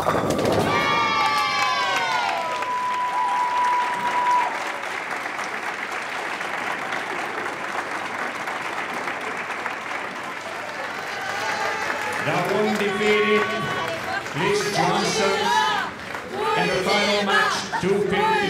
Dawun defeated Johnson in the final match 250.